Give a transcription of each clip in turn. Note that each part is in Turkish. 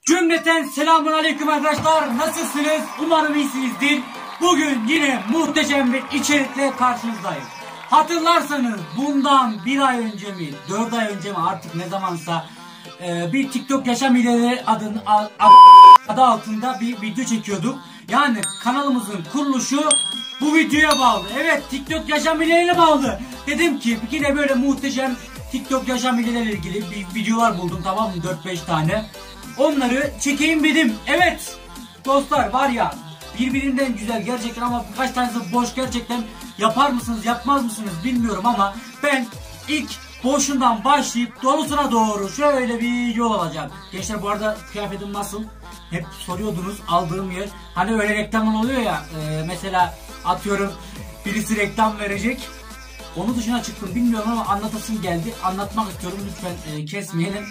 Cümleten selamun aleyküm arkadaşlar. Nasılsınız? Umarım iyisinizdir. Bugün yine muhteşem bir içerikle karşınızdayım. Hatırlarsanız bundan bir ay önce mi, 4 ay önce mi artık ne zamansa bir TikTok yaşam hileleri adı altında bir video çekiyorduk. Yani kanalımızın kuruluşu bu videoya bağlı. Evet, TikTok yaşam hilelerine bağlı. Dedim ki yine böyle muhteşem TikTok yaşam hileleriyle ilgili bir videolar buldum, tamam mı? 4-5 tane. Onları çekeyim dedim. Evet dostlar, var ya birbirinden güzel gerçekten ama birkaç tanesi boş gerçekten. Yapar mısınız yapmaz mısınız bilmiyorum ama ben ilk boşundan başlayıp dolusuna doğru şöyle bir yol alacağım. Gençler, bu arada kıyafetim nasıl? Hep soruyordunuz, aldığım yer. Hani öyle reklamlar oluyor ya, mesela atıyorum birisi reklam verecek. Onu dışına çıktım bilmiyorum ama anlatasım geldi. Anlatmak istiyorum, lütfen kesmeyelim.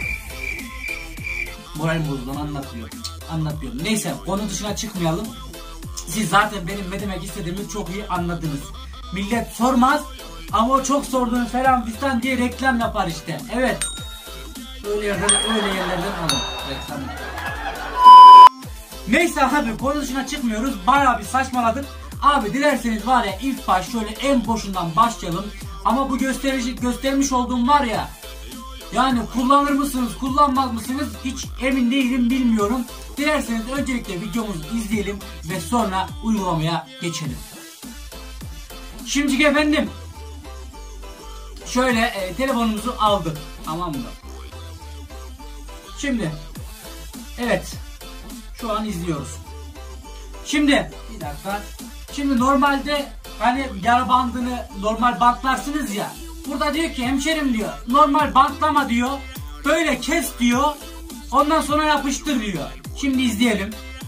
Moralim bozuldu, anlatmıyorum. Neyse, onun dışına çıkmayalım. Siz zaten benim ne demek istediğimi çok iyi anladınız. Millet sormaz ama o çok sorduğunu falan fistan diye reklam yapar işte. Evet. Öyle yerlerden alın reklam. Neyse abi, konu dışına çıkmıyoruz. Bayağı bir saçmaladık. Abi dilerseniz var ya, ilk baş şöyle en boşundan başlayalım. Ama bu göstermiş olduğum var ya, yani kullanır mısınız kullanmaz mısınız hiç emin değilim, bilmiyorum. Dilerseniz öncelikle videomuzu izleyelim ve sonra uygulamaya geçelim. Şimdi efendim şöyle telefonumuzu aldık, tamam mı? Şimdi evet, şu an izliyoruz. Şimdi bir dakika. Şimdi normalde hani yara bandını normal bantlarsınız ya. Burada diyor ki hemşerim diyor, normal bantlama diyor, böyle kes diyor, ondan sonra yapıştır diyor. Şimdi izleyelim.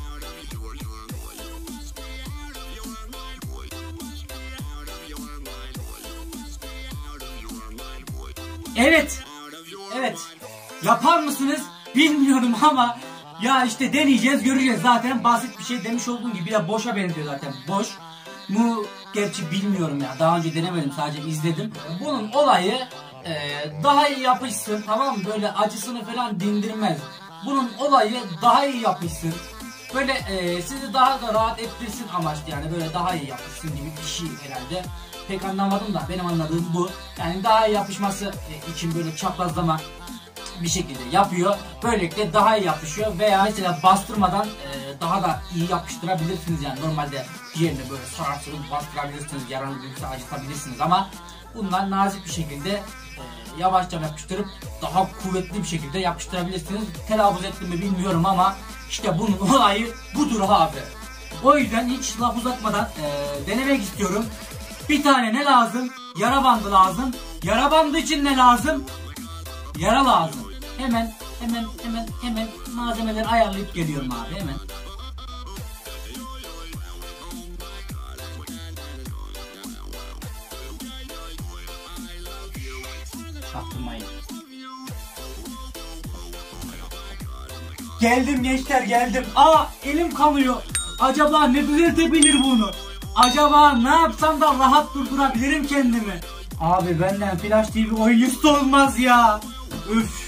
Evet yapar mısınız bilmiyorum ama ya işte deneyeceğiz, göreceğiz. Zaten basit bir şey, demiş olduğum gibi ya, boşa benziyor zaten. Boş mu gerçi bilmiyorum ya, daha önce denemedim, sadece izledim. Bunun olayı daha iyi yapışsın, tamam mı? Böyle acısını falan dindirmez. Bunun olayı daha iyi yapışsın, böyle sizi daha da rahat ettirsin amaçlı, yani böyle daha iyi yapışsın gibi bir şey herhalde. Pek anlamadım da benim anladığım bu. Yani daha iyi yapışması için böyle çaprazlama bir şekilde yapıyor. Böylelikle daha iyi yapışıyor veya mesela bastırmadan daha da iyi yapıştırabilirsiniz. Yani normalde yerine böyle sararsınız, bastırabilirsiniz, yaranı büyükse acıtabilirsiniz ama bunlar nazik bir şekilde yavaşça yapıştırıp daha kuvvetli bir şekilde yapıştırabilirsiniz. Telaffuz ettim mi bilmiyorum ama işte bunun olayı budur abi. O yüzden hiç laf uzatmadan denemek istiyorum. Bir tane ne lazım? Yara bandı lazım. Yara bandı için ne lazım? Yara lazım. Hemen malzemeleri ayarlayıp geliyorum abi, hemen. Çaktırmayın. Geldim gençler, geldim. Aa, elim kanıyor. Acaba ne düzeltebilir bunu? Acaba ne yapsam da rahat durdurabilirim kendimi? Abi benden Flash TV oyuncusu olmaz ya. Üf.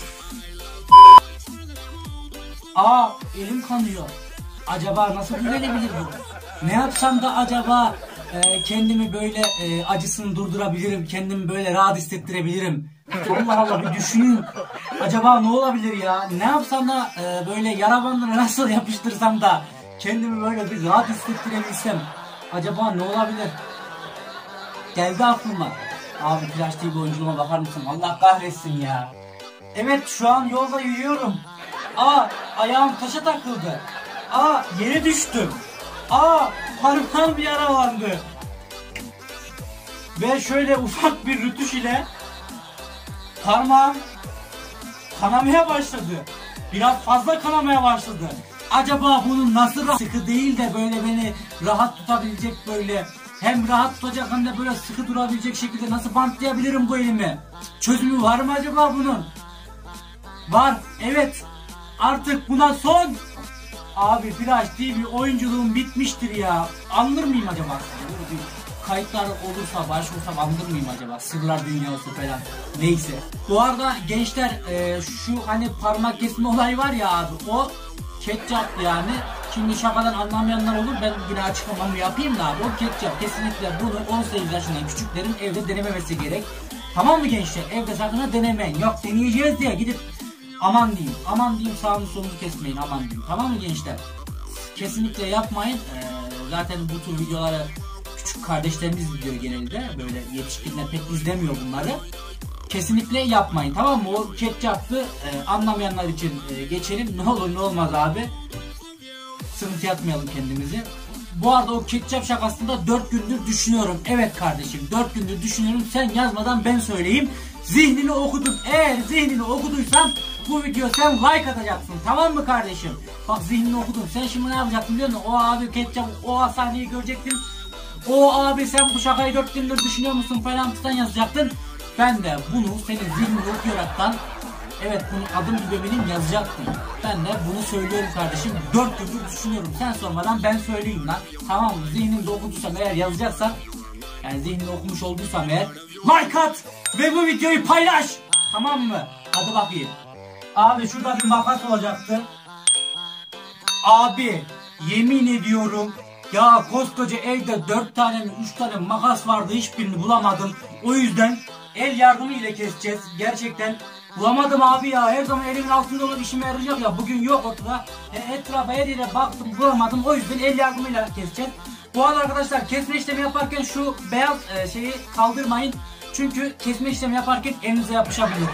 Aa, elim kanıyor. Acaba nasıl düzelebilir bu? Ne yapsam da acaba kendimi böyle acısını durdurabilirim, kendimi böyle rahat hissettirebilirim. Allah Allah, bir düşüneyim. Acaba ne olabilir ya? Ne yapsam da böyle yara bandını nasıl yapıştırsam da kendimi böyle bir rahat hissettirebilsem. Acaba ne olabilir? Geldi aklıma. Abi Flash TV oyunculuğuma bakar mısın? Allah kahretsin ya. Evet, şu an yolda yürüyorum. Aa, ayağım taşa takıldı. Aa, yere düştüm. Aa, parmağım yaralandı. Ve şöyle ufak bir rütuş ile parmağım kanamaya başladı. Biraz fazla kanamaya başladı. Acaba bunun nasıl sıkı değil de böyle beni rahat tutabilecek, böyle hem rahat tutacak hem de böyle sıkı durabilecek şekilde nasıl bantlayabilirim bu elimi? Çözümü var mı acaba bunun? Var, evet. Artık buna son. Abi Flash TV oyunculuğum bitmiştir ya. Anlar mıyım acaba? kayıtlar olursa başvursam alınır mıyım acaba? Sırlar dünyası falan. Neyse. Bu arada gençler şu hani parmak kesme olayı var ya abi, o ketçap yani. Şimdi şakadan anlamayanlar olur, ben yine açıklamamı yapayım da abi, o ketçap kesinlikle bunu 18 yaşından küçüklerin evde denememesi gerek. Tamam mı gençler? Evde sakın ha denemeyin. Yok deneyeceğiz diye gidip aman diyeyim sağını solunu kesmeyin, aman diyeyim. Tamam mı gençler? Kesinlikle yapmayın. Zaten bu tür videoları küçük kardeşlerimiz izliyor genelde. Böyle yetişkinler pek izlemiyor bunları. Kesinlikle yapmayın, tamam mı? O ketçaptı, anlamayanlar için geçelim. Ne olur ne olmaz abi. Sıkıntı yatmayalım kendimizi. Bu arada o ketçap şakasında 4 gündür düşünüyorum. Evet kardeşim, 4 gündür düşünüyorum. Sen yazmadan ben söyleyeyim. Zihnini okudum. Eğer zihnini okuduysan bu video sen like atacaksın. Tamam mı kardeşim? Bak zihnini okudum. Sen şimdi ne yapacaksın biliyor musun? O abi ketçap, o sahneyi görecektin. O abi sen bu şakayı 4 gündür düşünüyor musun falan tutan yazacaktın. Ben de bunu senin zihnini okuyaraktan, evet bunu adım gibi eminim yazacaktım. Ben de bunu söylüyorum kardeşim. 4 gündür düşünüyorum. Sen sormadan ben söyleyeyim lan. Tamam mı? Zihnimde okuduysam eğer yazacaksan, yani zihnini okumuş olduysam eğer, like at ve bu videoyu paylaş. Tamam mı? Hadi bakayım. Abi şurada bir makas olacaktı. Abi yemin ediyorum ya, koskoca evde 4 tane mi 3 tane makas vardı, hiçbirini bulamadım. O yüzden el yardımı ile keseceğiz. Gerçekten bulamadım abi ya. Her zaman elimin altında olan işime yarayacak ya. Bugün yok ortada. Etrafa her yere baktım bulamadım. O yüzden el yardımıyla keseceğiz. Bu arada arkadaşlar, kesme işlemi yaparken şu beyaz şeyi kaldırmayın. Çünkü kesme işlemi yaparken elinize yapışabilir.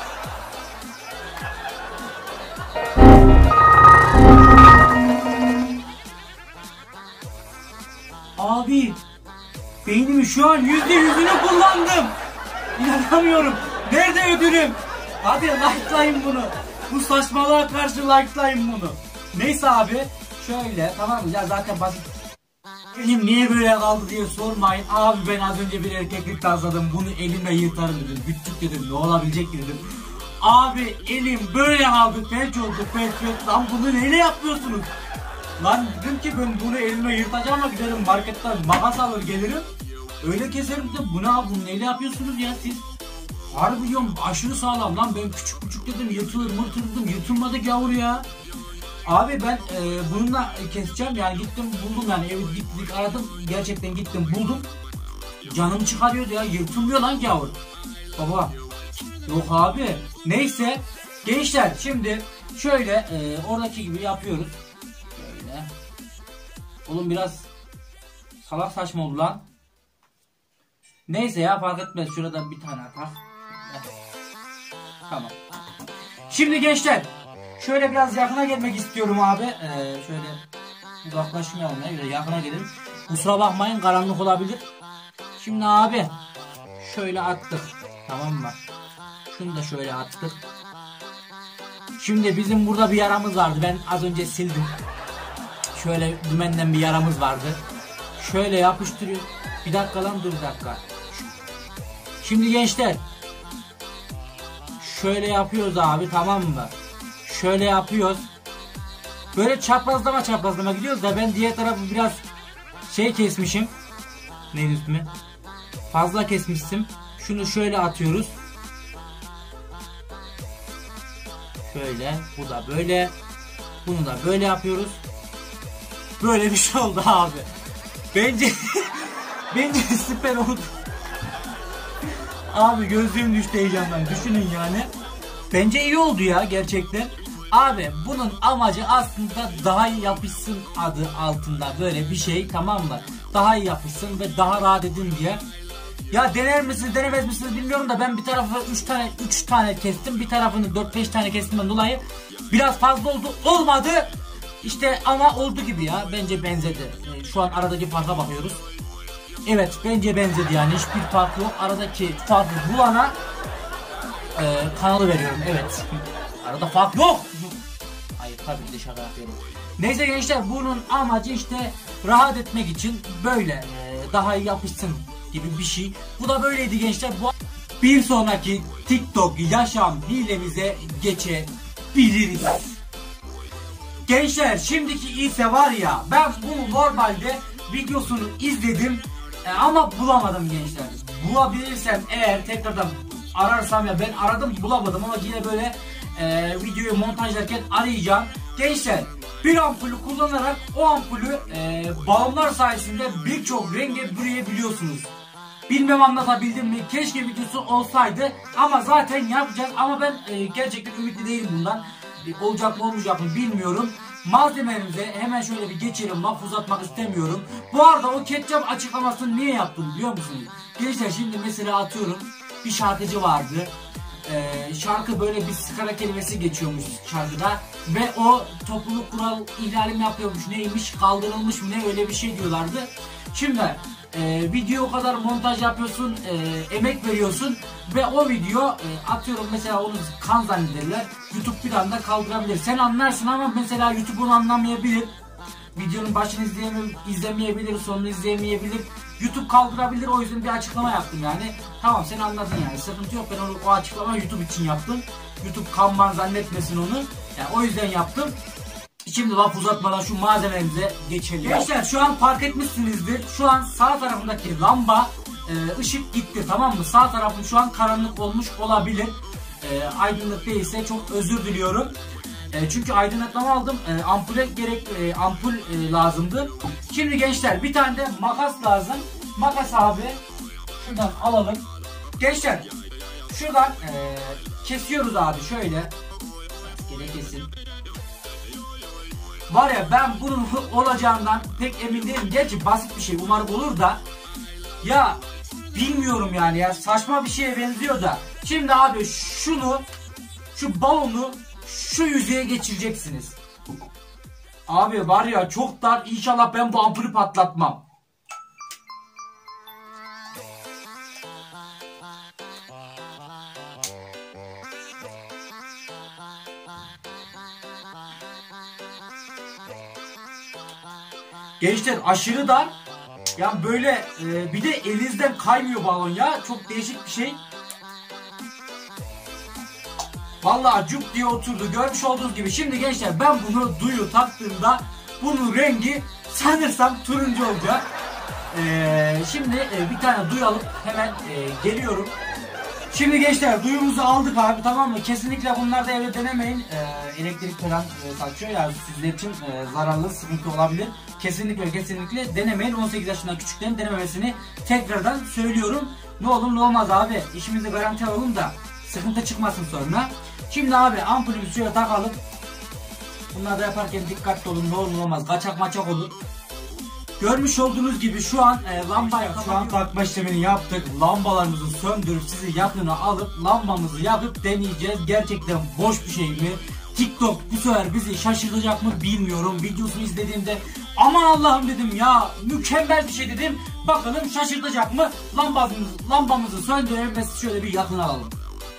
Abi beynimi şu an %100'ünü kullandım. İnanamıyorum. Nerede ödülüm? Hadi likelayın bunu. Bu saçmalığa karşı likelayın bunu. Neyse abi şöyle, tamam mı? Ya zaten basit. Elim niye böyle kaldı diye sormayın. Abi ben az önce bir erkeklik tasladım. Bunu elimle yırtarım dedim. Küçük dedim. Ne olabilecek dedim. Abi elim böyle kaldı. Felç oldu. Felç. Lan bunu neyle yapıyorsunuz? Lan dedim ki ben bunu elime yırtacağım ama giderim marketten makas alır gelirim. Öyle keserim de, bu ne abi, bunu neyle yapıyorsunuz ya siz? Harbi diyorum, aşırı sağlam lan, ben küçük dedim yırtılır dedim, yırtılmadık yavru ya. Abi ben bununla keseceğim yani, gittim buldum yani, evi gittik aradım, gerçekten gittim buldum. Canım çıkarıyordu ya, yırtılmıyor lan yavru. Baba yok abi. Neyse gençler, şimdi şöyle oradaki gibi yapıyoruz. Şöyle. Oğlum biraz salak saçma oldu lan. Neyse ya, fark etmez, şurada bir tane atar. Tamam. Şimdi gençler şöyle biraz yakına gelmek istiyorum abi. Şöyle uzaklaşmayalım ya, böyle yakına gelelim. Kusura bakmayın, karanlık olabilir. Şimdi abi şöyle attık, tamam mı? Şunu da şöyle attık. Şimdi bizim burada bir yaramız vardı, ben az önce sildim. Şöyle dümenden bir yaramız vardı. Şöyle yapıştırıyor. Bir dakika lan, dur bir dakika. Şimdi gençler şöyle yapıyoruz abi, tamam mı? Şöyle yapıyoruz. Böyle çaprazlama gidiyoruz da ben diğer tarafı biraz şey kesmişim. Neyin üstüme? Fazla kesmiştim. Şunu şöyle atıyoruz. Şöyle, bu da böyle. Bunu da böyle yapıyoruz. Böyle bir şey oldu abi. Bence süper oldu. Abi gözlüğüm düştü heyecandan. Düşünün yani. Bence iyi oldu ya gerçekten. Abi bunun amacı aslında daha iyi yapışsın adı altında böyle bir şey, tamam mı? Daha iyi yapışsın ve daha rahat edin diye. Ya dener misiniz denemez misiniz bilmiyorum da ben bir tarafı 3 tane kestim. Bir tarafını 4-5 tane kestimden dolayı biraz fazla oldu. Olmadı. İşte ama oldu gibi ya. Bence benzedi. Şu an aradaki farka bakıyoruz. Evet bence benzedi yani, hiçbir fark yok. Aradaki farkı bulana kanalı veriyorum. Evet. Arada fark yok. Hayır tabii ki de şaka yapıyorum. Neyse gençler, bunun amacı işte rahat etmek için böyle daha iyi yapışsın gibi bir şey. Bu da böyleydi gençler. Bir sonraki TikTok yaşam hilemize geçebiliriz. Gençler şimdiki ise var ya, ben bunu normalde videosunu izledim. Ama bulamadım gençler. Bulabilirsem eğer tekrardan ararsam, ya ben aradım bulamadım ama yine böyle videoyu montajlarken arayacağım. Gençler, bir ampulü kullanarak o ampulü balonlar sayesinde birçok renge bürüyebiliyorsunuz. Bilmem anlatabildim mi? Keşke videosu olsaydı ama zaten yapacağız. Ama ben gerçekten ümitli değilim bundan. Olacak mı olmayacak mı bilmiyorum. Malzemelerimize hemen şöyle bir geçelim. Laf uzatmak istemiyorum. Bu arada o ketçap açıklamasını niye yaptım biliyor musunuz? Gençler, şimdi mesela atıyorum bir şarkıcı vardı. Şarkı böyle bir sigara kelimesi geçiyormuş şarkıda ve o topluluk kural ihlali mi yapıyormuş, neymiş, kaldırılmış mı ne, öyle bir şey diyorlardı. Şimdi video o kadar montaj yapıyorsun, emek veriyorsun ve o video atıyorum mesela onu kan zannederler, YouTube bir anda kaldırabilir. Sen anlarsın ama mesela YouTube onu anlamayabilir. Videonun başını izlemeyebilir, sonunu izleyemeyebilir. YouTube kaldırabilir, o yüzden bir açıklama yaptım yani. Tamam, sen anladın yani, sıkıntı yok, ben o açıklama YouTube için yaptım. YouTube kanman zannetmesin onu. Yani o yüzden yaptım. Şimdi laf uzatmadan şu malzemelerimize geçelim. Gençler, şu an fark etmişsinizdir. Şu an sağ tarafındaki lamba ışık gitti, tamam mı? Sağ tarafım şu an karanlık olmuş olabilir. Aydınlık değilse çok özür diliyorum. Çünkü aydınlatma aldım. Ampul lazımdı. Şimdi gençler, bir tane de makas lazım. Makas abi. Şuradan alalım. Gençler, şuradan kesiyoruz abi şöyle. Gene kesin. Var ya, ben bunun olacağından pek emin değilim. Gerçi basit bir şey, umarım olur da. Ya bilmiyorum yani, ya saçma bir şeye benziyor da. Şimdi abi şu balonu şu yüzeye geçireceksiniz. Abi var ya, çok dar, inşallah ben bu ampulü patlatmam. Gençler, aşırı dar. Yani böyle bir de elinizden kaymıyor balon ya. Çok değişik bir şey. Vallahi cuk diye oturdu, görmüş olduğunuz gibi. Şimdi gençler, ben bunu duyu taktığımda bunun rengi sanırsam turuncu olacak. Şimdi bir tane duyu alıp hemen geliyorum. Şimdi gençler, duyumuzu aldık abi, tamam mı? Kesinlikle bunları da evde denemeyin. Elektrik falan kaçıyor yani, sizler için zararlı, sıkıntı olabilir. Kesinlikle denemeyin. 18 yaşından küçüklerin denememesini tekrardan söylüyorum. Ne olur ne olmaz abi, işimizi garanti alalım da sıkıntı çıkmasın sonra. Şimdi abi ampulümüzü şöyle takalım. Bunları da yaparken dikkatli olun, ne olur ne olmaz, kaçak maçak olur. Görmüş olduğunuz gibi şu an takma işlemini yaptık. Lambalarımızı söndürüp sizi yakına alıp lambamızı yakıp deneyeceğiz. Gerçekten boş bir şey mi? TikTok bu sefer bizi şaşırtacak mı bilmiyorum. Videosunu izlediğimde aman Allah'ım dedim ya, mükemmel bir şey dedim. Bakalım şaşırtacak mı? Lambamızı söndürelim ve şöyle bir yakın alalım.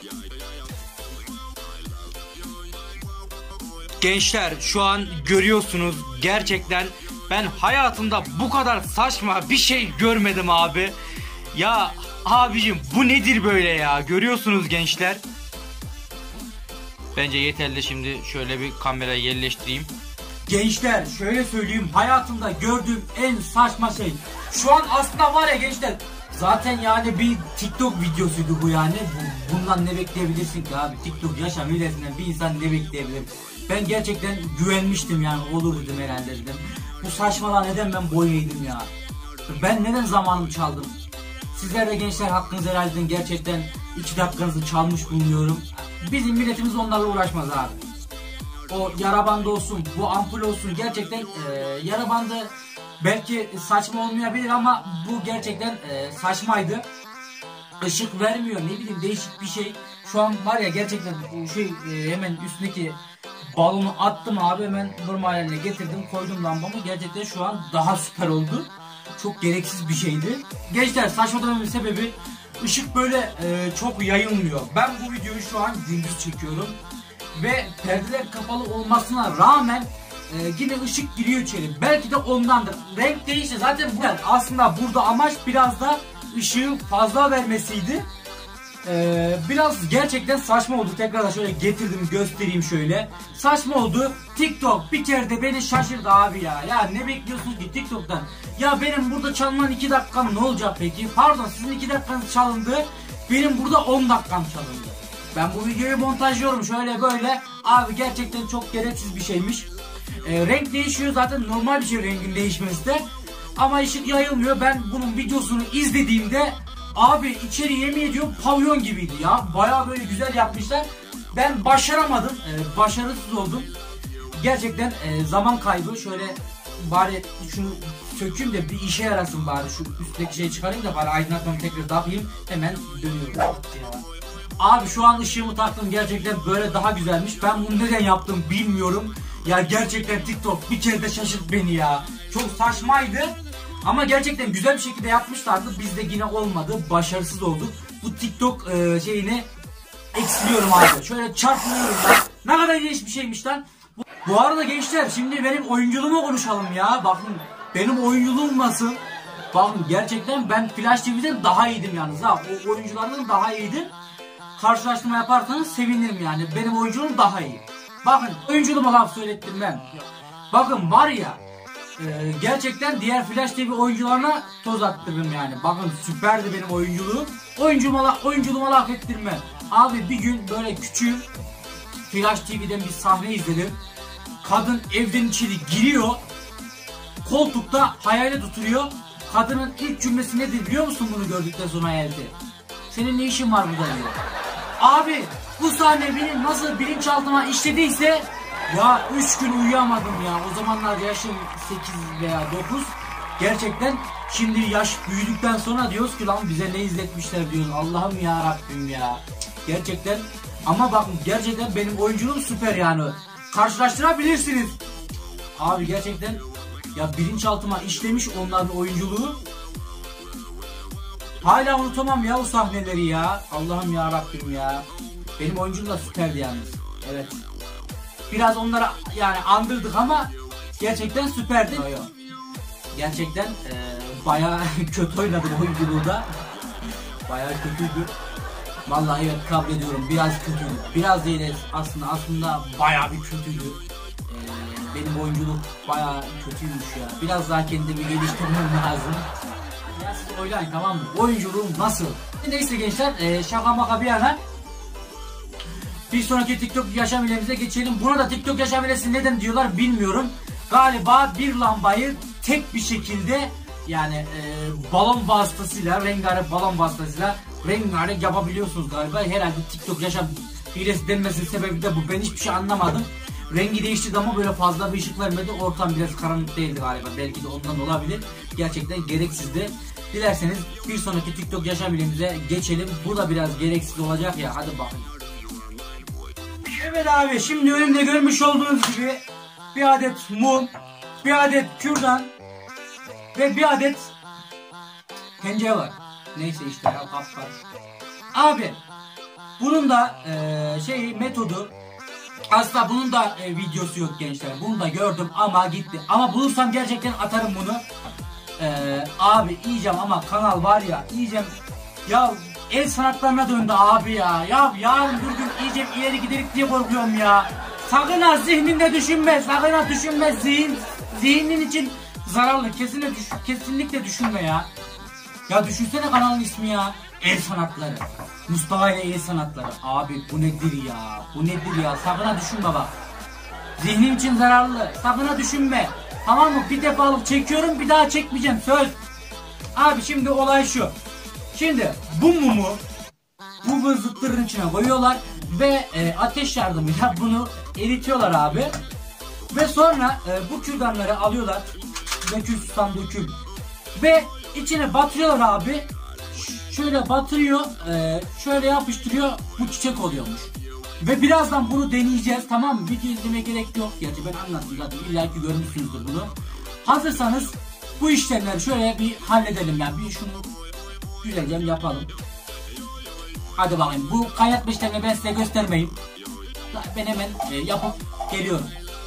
Gençler, şu an görüyorsunuz, gerçekten ben hayatımda bu kadar saçma bir şey görmedim abi. Ya abicim, bu nedir böyle ya? Görüyorsunuz gençler. Bence yeterli, şimdi şöyle bir kamerayı yerleştireyim. Gençler, şöyle söyleyeyim, hayatımda gördüğüm en saçma şey. Şu an aslında var ya gençler, zaten yani bir TikTok videosuydu bu yani. Bundan ne bekleyebilirsin ki abi? TikTok yaşam hilesinden bir insan ne bekleyebilir? Ben gerçekten güvenmiştim yani, olur dedim herhalde dedim. Bu saçmalığa neden ben boyun eğdim ya? Ben neden zamanımı çaldım? Sizler de gençler hakkınızı helal edin, gerçekten 2 dakikanızı çalmış bulunuyorum. Bizim milletimiz onlarla uğraşmaz abi. O yara bandı olsun, bu ampul olsun, gerçekten yara bandı belki saçma olmayabilir ama bu gerçekten saçmaydı. Işık vermiyor, ne bileyim, değişik bir şey. Şu an var ya, gerçekten hemen üstündeki balonu attım abi, hemen normal haline getirdim, koydum lambamı. Gerçekten şu an daha süper oldu. Çok gereksiz bir şeydi. Gençler, saçma dememin sebebi, ışık böyle çok yayılmıyor. Ben bu videoyu şu an gündüz çekiyorum ve perdeler kapalı olmasına rağmen yine ışık giriyor içeri. Belki de ondandır. Renk değişti zaten. Aslında burada amaç biraz da ışığı fazla vermesiydi. Biraz gerçekten saçma oldu. Tekrardan şöyle getirdim, göstereyim şöyle. Saçma oldu. TikTok bir kere de beni şaşırdı abi ya. Ya ne bekliyorsunuz ki TikTok'tan? Ya benim burada çalman 2 dakikam ne olacak peki? Pardon, sizin 2 dakikanız çalındı. Benim burada 10 dakikam çalındı. Ben bu videoyu montajlıyorum şöyle böyle. Abi gerçekten çok gereksiz bir şeymiş. Renk değişiyor zaten, normal bir şey rengin değişmesi de. Ama ışık yayılmıyor. Ben bunun videosunu izlediğimde abi içeri yemin ediyorum pavyon gibiydi ya. Bayağı böyle güzel yapmışlar. Ben başaramadım. Başarısız oldum. Gerçekten zaman kaybı. Şöyle bari şunu sökeyim de bir işe yarasın bari. Şu üstteki şeyi çıkarayım da bari aydınlatmamı tekrar takayım. Hemen dönüyorum. Abi şu an ışığımı taktım. Gerçekten böyle daha güzelmiş. Ben bunu neden yaptım bilmiyorum. Ya gerçekten TikTok bir kere de şaşırt beni ya. Çok saçmaydı. Ama gerçekten güzel bir şekilde yapmışlardı. Bizde yine olmadı. Başarısız olduk. Bu TikTok şeyini eksiliyorum abi. Şöyle çarpılıyorum ya. Ne kadar ilginç bir şeymiş lan. Bu arada gençler şimdi benim oyunculuğumu konuşalım ya. Bakın benim oyunculuğum nasıl? Bakın gerçekten ben Flash TV'den daha iyiydim yalnız ha. O oyunculardan daha iyiydim. Karşılaştırma yaparsanız sevinirim yani. Benim oyunculuğum daha iyi. Bakın oyunculuğuma laf söylettim ben. Bakın var ya. Gerçekten diğer Flash TV oyuncularına toz attırırım yani. Bakın süperdi benim oyunculuğum. Oyunculuğuma laf ettirme. Abi bir gün böyle küçüğüm. Flash TV'den bir sahne izledim. Kadın evden içeri giriyor. Koltukta hayalet oturuyor. Kadının ilk cümlesi nedir biliyor musun bunu gördükten sonra hayaleti? Senin ne işin var burada diyor. Abi bu sahne benim nasıl bilinçaltıma işlediyse ya 3 gün uyuyamadım ya. O zamanlar yaşım 8 veya 9. Gerçekten şimdi yaş büyüdükten sonra diyoruz ki lan bize ne izletmişler diyoruz. Allah'ım ya Rabbim ya. Gerçekten ama bakın gerçekten benim oyunculuğum süper yani. Karşılaştırabilirsiniz. Abi gerçekten ya bilinçaltıma işlemiş onların oyunculuğu. Hala unutamam ya o sahneleri ya. Allah'ım ya Rabbim ya. Benim oyunculuğum da süperdi yalnız. Evet. Biraz onlara yani andırdık ama gerçekten süperdi. Gerçekten bayağı kötü oynadım oyunculuğu da. Bayağı kötüydü. Vallahi evet kabul ediyorum, biraz kötüydü. Biraz değil aslında bayağı bir kötüydü. Benim oyunculuk bayağı kötüymüş ya. Biraz daha kendimi geliştirmem lazım. Ya siz oynayın tamam mı? Oyunculuğum nasıl? Neyse gençler şaka maka bir yana. Bir sonraki TikTok yaşam hilemize geçelim. Buna da TikTok yaşam hilesi neden diyorlar bilmiyorum. Galiba bir lambayı tek bir şekilde yani balon vasıtasıyla, rengarenk balon vasıtasıyla rengarenk yapabiliyorsunuz galiba. Herhalde TikTok yaşam hilesi denmesinin sebebi de bu. Ben hiçbir şey anlamadım. Rengi değiştirdi ama böyle fazla bir ışık vermedi. Ortam biraz karanlık değildi galiba. Belki de ondan olabilir. Gerçekten gereksizdi. Dilerseniz bir sonraki TikTok yaşam hilemize geçelim. Bu da biraz gereksiz olacak ya. Hadi bakın. Evet abi şimdi önümde görmüş olduğunuz gibi bir adet mum, bir adet kürdan ve bir adet tencere var. Neyse işte ya kapkar. Abi bunun da metodu aslında bunun da videosu yok gençler. Bunu da gördüm ama gitti. Ama bulursam gerçekten atarım bunu. Abi yiyeceğim ama kanal var ya yiyeceğim. Ya el sanatlarına döndü abi ya. Ya yarın bir gün iyice ileri giderik diye korkuyorum ya. Sakın ha zihninde düşünme. Sakın ha düşünme. Zihnin için zararlı. Kesinlikle düşünme ya. Ya düşünsene kanalın ismi ya. El sanatları. Mustafa ile el sanatları. Abi bu nedir ya? Bu nedir ya? Sakın ha düşünme bak. Zihnin için zararlı. Sakın ha düşünme. Tamam mı? Bir defalık çekiyorum. Bir daha çekmeyeceğim. Söz. Abi şimdi olay şu. Şimdi bu mumu bu vızlıkların içine koyuyorlar ve ateş yardımıyla bunu eritiyorlar abi. Ve sonra bu kürdanları alıyorlar. Dökül susam dökül. Ve içine batırıyorlar abi. Şöyle batırıyor, şöyle yapıştırıyor, bu çiçek oluyormuş. Ve birazdan bunu deneyeceğiz, tamam mı? Video izlemeye gerek yok. Gerçi ben anlattım zaten, illa ki görmüşsünüzdür bunu. Hazırsanız bu işlemleri şöyle bir halledelim yani. Bir şunu güzelce yapalım. Hadi bakayım, bu kaynatma işlemini ben size göstermeyeyim. Ben hemen yapıp geliyorum.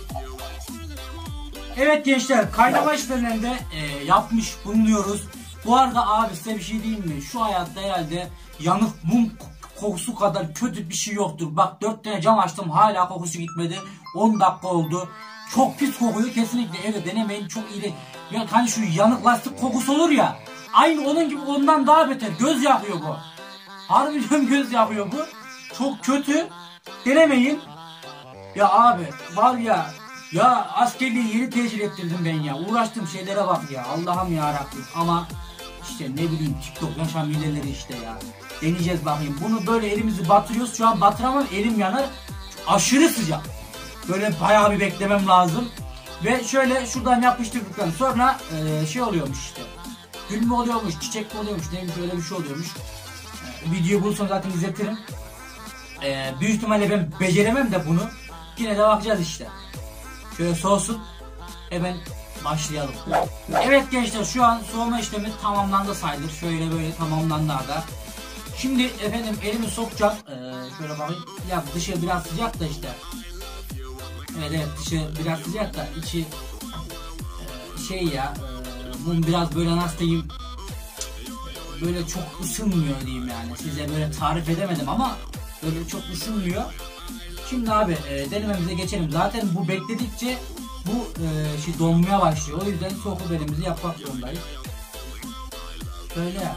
Evet gençler, kaynama işlemlerinde yapmış bulunuyoruz. Bu arada abi size bir şey diyeyim mi? Şu hayatta herhalde yanık mum kokusu kadar kötü bir şey yoktur. Bak 4 tane cam açtım hala kokusu gitmedi. 10 dakika oldu. Çok pis kokuyor, kesinlikle evde denemeyin, çok iyi. Ya hani şu yanık lastik kokusu olur ya. Aynı onun gibi, ondan daha beter. Göz yakıyor bu. Harbi diyorum, göz yakıyor bu. Çok kötü. Denemeyin. Ya abi var ya. Ya askerliği yeni tecil ettirdim ben ya. Uğraştığım şeylere bak ya. Allah'ım yarabbim. Ama işte ne bileyim, TikTok yaşam hileleri işte ya. Deneyeceğiz bakayım. Bunu böyle elimizi batırıyoruz. Şu an batıramam, elim yanar. Aşırı sıcak. Böyle bayağı bir beklemem lazım. Ve şöyle şuradan yapıştırdıktan sonra şey oluyormuş işte. Gül mü oluyormuş, çiçek mi oluyormuş, neymiş, öyle bir şey oluyormuş. Videoyu bulursam zaten izletirim. Büyük ihtimalle ben beceremem de bunu. Yine de bakacağız işte. Şöyle soğusun. Hemen başlayalım. Evet gençler, şu an soğuma işlemi tamamlandı sayılır. Şöyle böyle tamamlandı da. Şimdi efendim elimi sokacağım. Şöyle bakayım. Ya dışı biraz sıcak da işte. Evet dışı biraz sıcak da içi şey ya, mum biraz böyle nasıl diyeyim, böyle çok ısınmıyor diyeyim yani. Size böyle tarif edemedim ama böyle çok ısınmıyor. Şimdi abi denememize geçelim. Zaten bu bekledikçe bu şey donmaya başlıyor. O yüzden sokup elimizi yapmak zorundayız. Şöyle.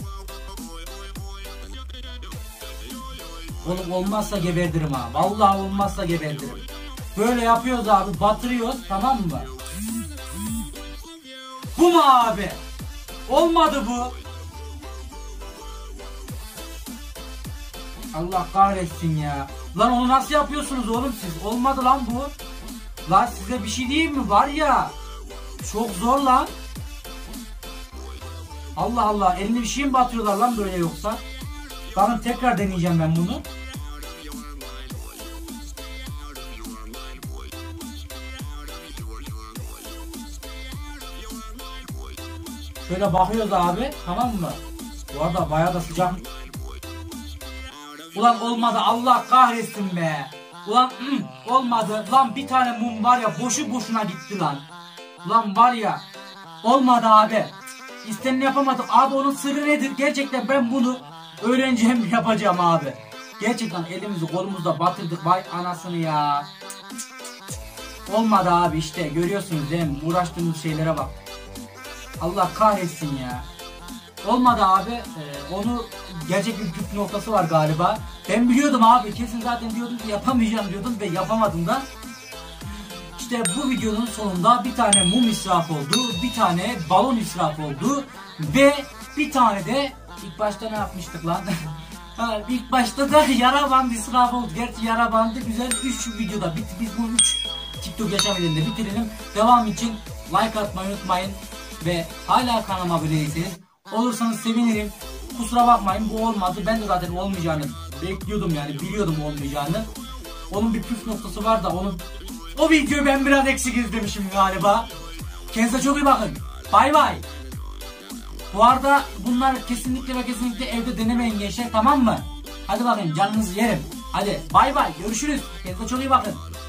Oğlum olmazsa geberdirim ha. Vallahi olmazsa geberdirim. Böyle yapıyoruz abi, batırıyoruz, tamam mı? Bu mu abi? Olmadı bu. Allah kahretsin ya. Lan onu nasıl yapıyorsunuz oğlum siz? Olmadı lan bu. Lan size bir şey diyeyim mi? Var ya. Çok zor lan. Allah Allah. Eline bir şey mi batıyorlar lan böyle yoksa? Bakın tekrar deneyeceğim ben bunu. Şöyle bakıyoruz abi, tamam mı? Bu arada bayağı da sıcak. Ulan olmadı, Allah kahretsin be. Ulan olmadı. Lan bir tane mum var ya, boşu boşuna gitti lan. Ulan var ya. Olmadı abi. İsteneni yapamadık. Abi onun sırrı nedir? Gerçekten ben bunu öğreneceğim, yapacağım abi. Gerçekten elimizi kolumuzda batırdık. Vay anasını ya. Olmadı abi, işte görüyorsunuz değil mi? Uğraştığımız şeylere bak. Allah kahretsin ya. Olmadı abi. Onu gerçek bir püf noktası var galiba. Ben biliyordum abi. Kesin zaten diyordum ki yapamayacağım diyordum ve yapamadım da. İşte bu videonun sonunda bir tane mum israf oldu. Bir tane balon israf oldu. Ve bir tane de ilk başta ne yapmıştık lan? İlk başta da yara bandı israf oldu. Gerçi yara bandı güzel 3 videoda. Biz bu 3 TikTok yaşam elinde bitirelim. Devam için like atmayı unutmayın. Ve hala kanalıma abone değilseniz olursanız sevinirim. Kusura bakmayın, bu olmadı. Ben de zaten olmayacağını bekliyordum, yani biliyordum olmayacağını. Onun bir püf noktası var da o videoyu ben biraz eksik izlemişim galiba. Kendinize çok iyi bakın. Bay bay. Bu arada bunlar kesinlikle ve kesinlikle evde denemeyin gençler, tamam mı? Hadi bakın, canınızı yerim. Hadi bay bay, görüşürüz. Kendinize çok iyi bakın.